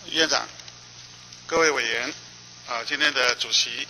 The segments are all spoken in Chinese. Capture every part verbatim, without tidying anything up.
院长、各位委员，啊，今天的主席，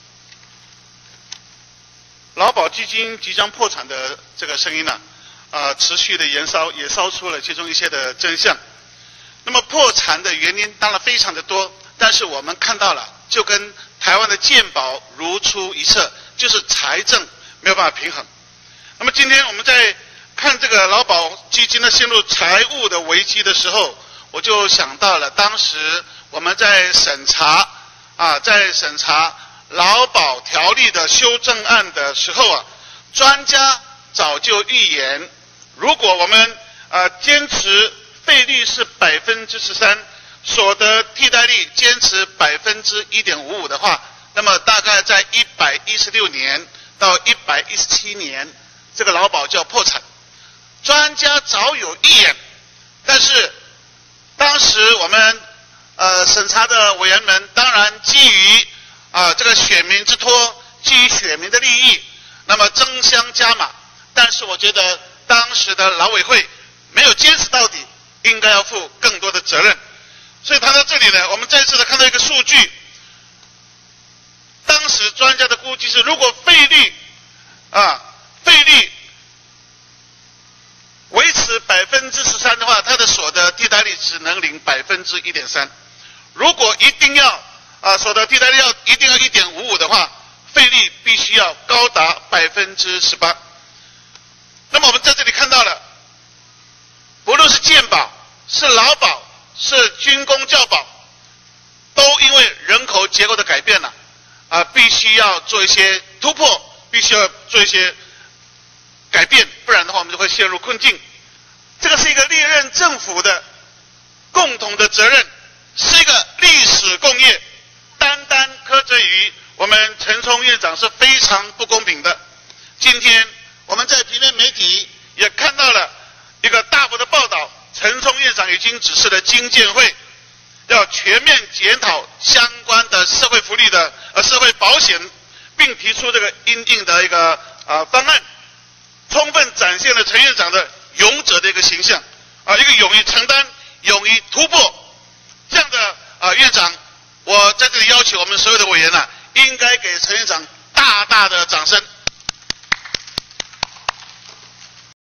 劳保基金即将破产的这个声音呢，啊，持续的延烧，也烧出了其中一些的真相。那么破产的原因当然非常的多，但是我们看到了，就跟台湾的健保如出一辙，就是财政没有办法平衡。那么今天我们在看这个劳保基金呢陷入财务的危机的时候，我就想到了当时我们在审查啊，在审查劳保条例的修正案的时候啊，专家早就预言，如果我们呃坚持费率是百分之十三，所得替代率坚持百分之一点五五的话，那么大概在一百一十六年到一百一十七年，这个劳保就要破产。专家早有预言，但是当时我们呃审查的委员们当然基于啊、呃、这个选民之托，基于选民的利益，那么争相加码。但是我觉得当时的劳委会没有坚持到底，应该要负更多的责任。所以谈到这里呢，我们再次的看到一个数据，当时专家的估计是，如果费率啊费率维持百分之十三的话，它的所得替代率只能领百分之一点三。如果一定要啊所得替代率要一定要一点五五的话，费率必须要高达百分之十八。那么我们在这里看到了，不论是健保、是劳保、是军公教保，都因为人口结构的改变了，啊，必须要做一些突破，必须要做一些改变，不然的话我们就会陷入困境。这个是一个历任政府的共同的责任，是一个历史共业，单单苛责于我们陈冲院长是非常不公平的。今天我们在平面媒体也看到了一个大幅的报道，陈冲院长已经指示了经建会要全面检讨相关的社会福利的呃社会保险，并提出这个因应的一个呃方案，充分展现了陈院长的勇者的一个形象啊，一个勇于承担、勇于突破这样的啊院长，我在这里要求我们所有的委员啊，应该给陈院长大大的掌声。